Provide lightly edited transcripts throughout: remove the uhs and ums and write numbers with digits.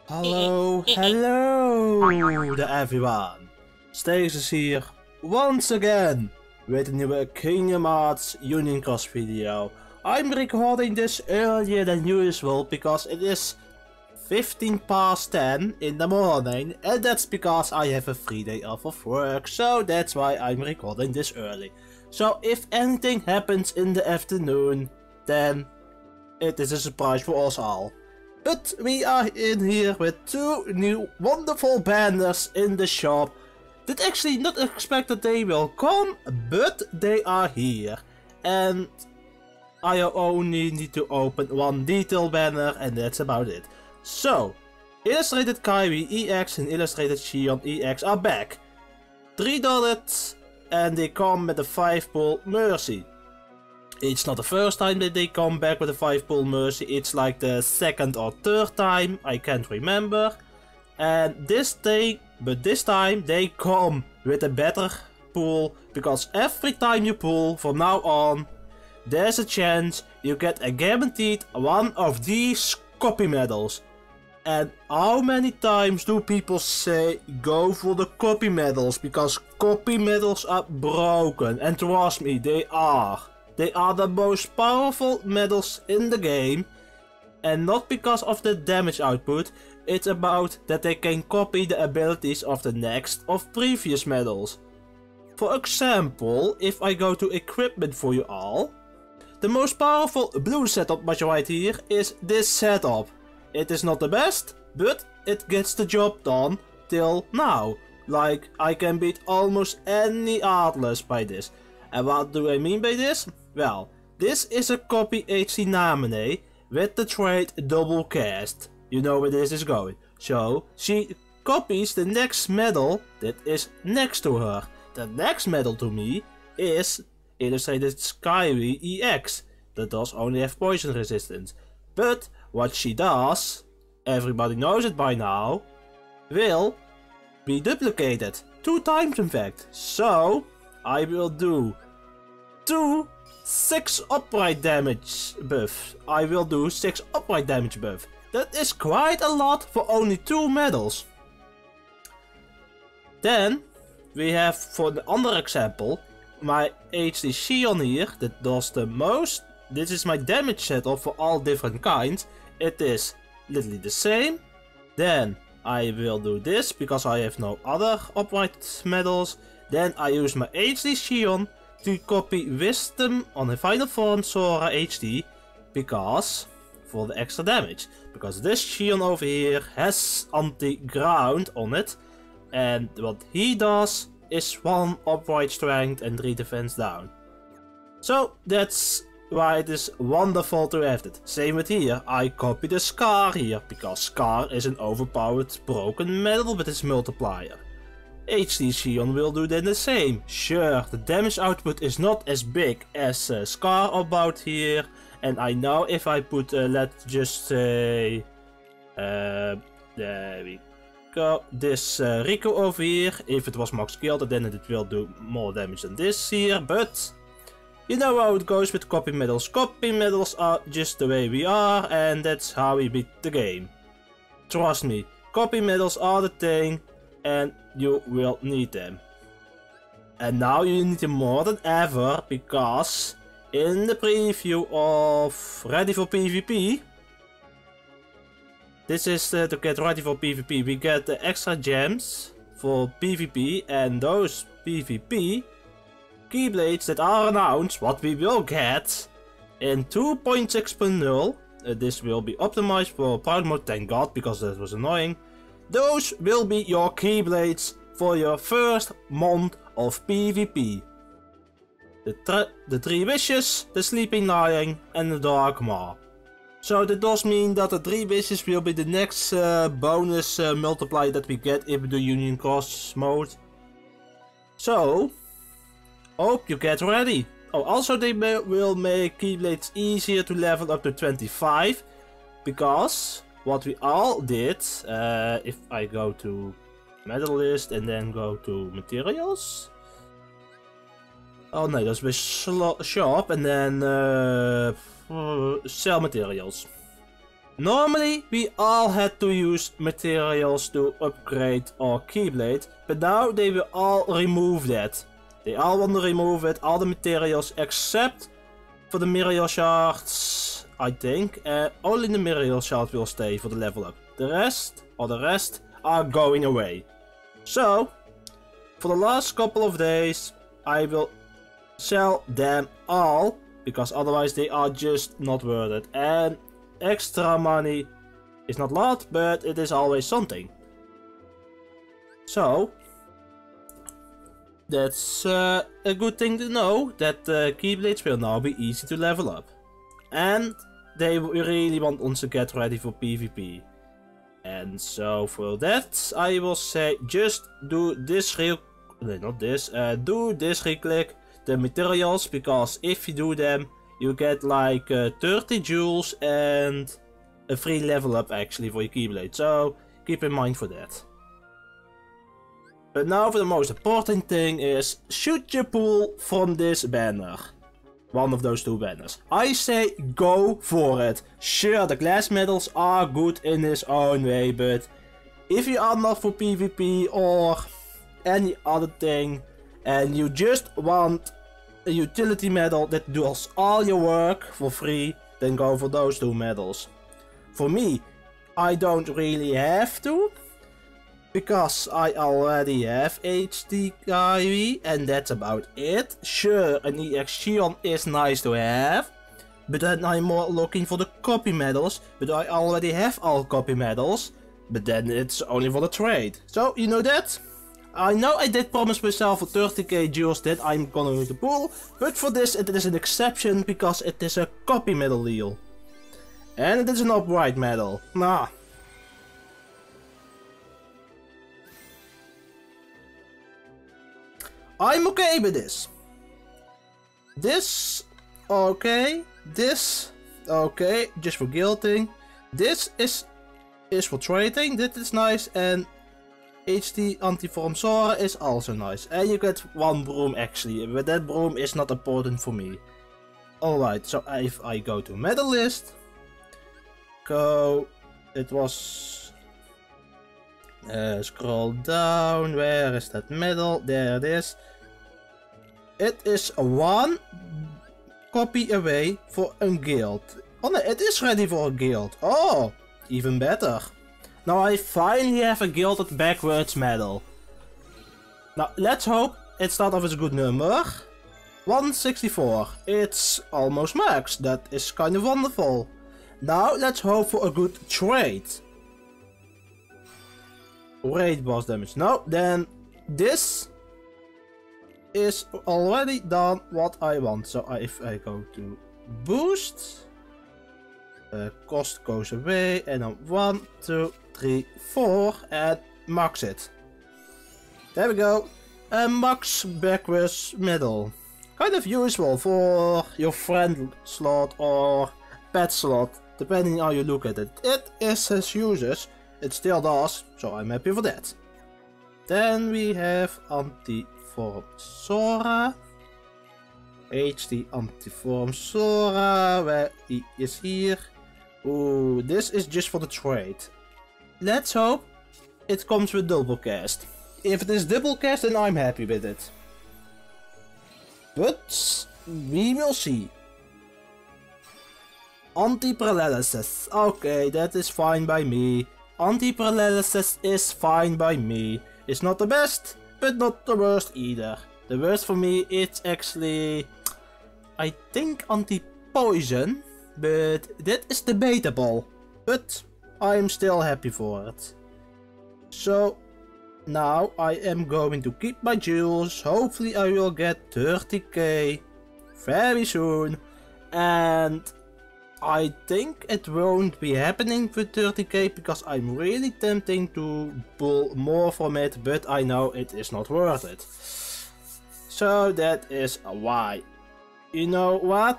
Hello there everyone. Stasis here once again with a new Kingdom Hearts Union Cross video. I'm recording this earlier than usual because it is 15 past 10 in the morning, and that's because I have a free day off of work, so that's why I'm recording this early. So if anything happens in the afternoon, then it is a surprise for us all. But we are in here with two new wonderful banners in the shop. Did actually not expect that they will come, but they are here. And I only need to open one detail banner and that's about it. So, Illustrated Kairi EX and Illustrated Xion EX are back. $3 and they come with a 5-pull Mercy. It's not the first time that they come back with a 5-pull Mercy, it's like the second or third time, I can't remember. And this time they come with a better pull, because every time you pull from now on, there's a chance you get a guaranteed one of these copy medals. And how many times do people say go for the copy medals, because copy medals are broken, and trust me, they are. They are the most powerful medals in the game, and not because of the damage output, it's about that they can copy the abilities of the next of previous medals. For example, if I go to equipment for you all, the most powerful blue setup much right here is this setup. It is not the best, but it gets the job done till now. Like, I can beat almost any Atlas by this. And what do I mean by this? Well, this is a copy HD Naminé with the trait double cast. You know where this is going. So, she copies the next medal that is next to her. The next medal to me is Illustrated Kairi EX. That does only have poison resistance. But what she does, everybody knows it by now, will be duplicated. 2 times in fact. So, I will do 2 6 upright damage buff. I will do 6 upright damage buff. That is quite a lot for only 2 medals. Then we have, for the other example, my HD Xion here that does the most. This is my damage setup for all different kinds. It is literally the same. Then I will do this because I have no other upright medals. Then I use my HD Xion to copy Wisdom on the final form Sora HD, because for the extra damage. Because this Xion over here has anti-ground on it, and what he does is 1 upright strength and 3 defense down. So that's why it is wonderful to have it. Same with here, I copy the Scar here, because Scar is an overpowered broken medal with its multiplier. HD Xion will do then the same. Sure, the damage output is not as big as Scar about here. And I know if I put, let's just say, there we go, this Riku over here. If it was max skilled, then it will do more damage than this here. But you know how it goes with copy medals. Copy medals are just the way we are, and that's how we beat the game. Trust me, copy medals are the thing, and you will need them. And now you need them more than ever, because in the preview of Ready for PvP, this is to get ready for PvP, we get the extra gems for PvP, and those PvP Keyblades that are announced, what we will get in 2.6.0, this will be optimized for Proud Mode, thank god, because that was annoying. Those will be your Keyblades for your first month of PvP. The 3 Wishes, the Sleeping Lion and the Dark Maw. So that does mean that the 3 Wishes will be the next bonus multiplier that we get if we do Union Cross mode. So, hope you get ready. Oh, also they will make Keyblades easier to level up to 25, because what we all did, if I go to medal list and then go to materials. Oh no, that's with shop and then sell materials. Normally, we all had to use materials to upgrade our Keyblade, but now they will all remove that. They all want to remove it, all the materials except for the Miriel Shards, I think. Only the Miriel Shard will stay for the level up. The rest are going away. So, for the last couple of days, I will sell them all, because otherwise they are just not worth it. And extra money is not a lot, but it is always something. So, that's a good thing to know, that Keyblades will now be easy to level up. And they really want us to get ready for PvP. And so for that, I will say just do this do this real quick, the materials, because if you do them, you get like 30 jewels and a free level up actually for your Keyblade. So keep in mind for that. But now for the most important thing is shoot your pool from this banner. One of those two banners. I say go for it. Sure, the glass medals are good in his own way, but if you are not for PvP or any other thing and you just want a utility medal that does all your work for free, then go for those two medals. For me, I don't really have to, because I already have HD Kyrie and that's about it. Sure, an EX Xion is nice to have, but then I'm more looking for the copy medals, but I already have all copy medals, but then it's only for the trade. So, you know that? I know I did promise myself for 30k jewels that I'm going to pull, but for this it is an exception because it is a copy medal deal. And it is an upright medal. Nah. I'm okay with this. This, okay. This, okay. Just for guilting. This is for trading. That is nice. And HD Antiform Sora is also nice. And you get one broom actually. But that broom is not important for me. Alright, so if I go to medal list. It was... scroll down, where is that medal? There it is. It is one copy away for a guild. Oh no, it is ready for a guild. Oh, even better. Now I finally have a gilded backwards medal. Now let's hope it starts off with a good number. 164. It's almost max. That is kind of wonderful. Now let's hope for a good trade. Raid boss damage. No, then this is already done what I want. So if I go to boost, cost goes away, and then 1, 2, 3, 4, and max it. There we go. A max backwards medal. Kind of useful for your friend slot or pet slot, depending how you look at it. It is his uses. It still does, so I'm happy for that. Then we have Antiform Sora. HD Antiform Sora, where he is here. Ooh, this is just for the trade. Let's hope it comes with double cast. If it is double cast, then I'm happy with it. But we will see. Anti-paralysis. Okay, that is fine by me. Anti-paralysis is fine by me. It's not the best, but not the worst either. The worst for me is actually, I think, anti-poison, but that is debatable. But I'm still happy for it. So now I am going to keep my jewels. Hopefully I will get 30k very soon. And I think it won't be happening with 30k because I'm really tempting to pull more from it, but I know it is not worth it. So that is why. You know what?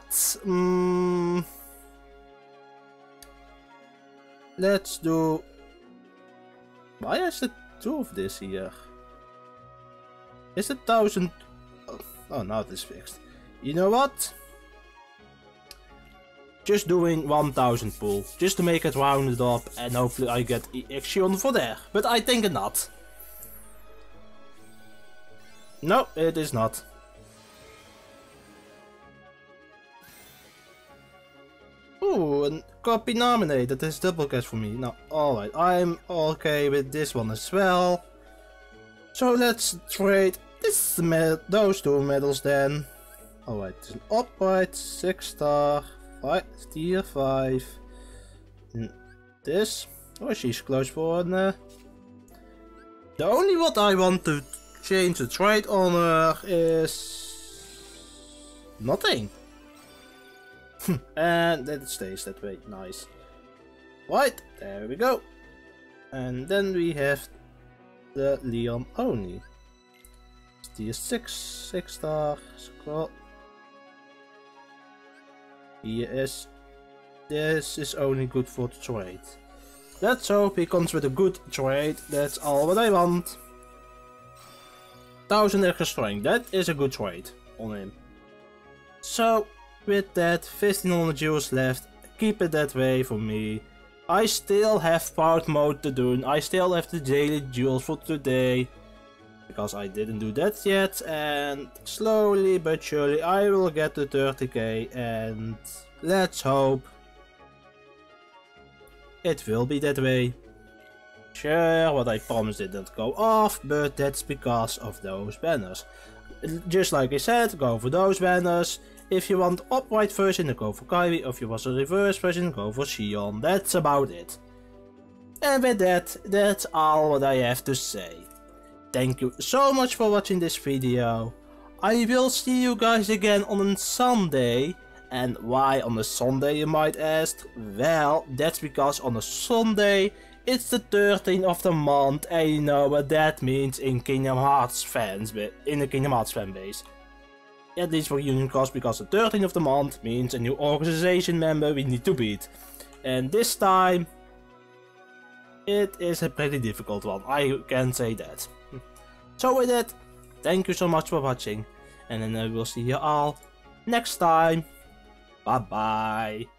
Let's do... Why is it 2 of this here? Is it 1000? Oh, now it is fixed. You know what? just doing 1000 pool, just to make it rounded up, and hopefully I get Exion for there. But I think not. No, it is not. Ooh, a copy nominated. That is double cash for me. Now, alright, I'm okay with this one as well. So let's trade those two medals then. Alright, it's an upright, 6 star, tier 5. And this. Oh, she's close for an. The only what I want to change the trade on her is nothing. And it stays that way. Nice. Right, there we go. And then we have the Leon Oni. Tier 6 star. Scroll. This is only good for the trade. Let's hope he comes with a good trade. That's all what I want. 1000 extra strength. That is a good trade on him. So with that, 1500 jewels left. Keep it that way for me. I still have part mode to do. I still have the daily jewels for today. Because I didn't do that yet, and slowly but surely I will get to 30k, and let's hope it will be that way. Sure, what I promised didn't go off, but that's because of those banners. Just like I said, go for those banners. If you want upright version, then go for Kairi. If you want a reverse version, go for Xion. That's about it. And with that, that's all what I have to say. Thank you so much for watching this video. I will see you guys again on a Sunday. And why on a Sunday, you might ask? Well, that's because on a Sunday it's the 13th of the month, and you know what that means in Kingdom Hearts fans, in the Kingdom Hearts fanbase. At least for Union Cross, because the 13th of the month means a new organization member we need to beat. And this time it is a pretty difficult one, I can say that. So with that, thank you so much for watching, and then I will see you all next time. Bye bye.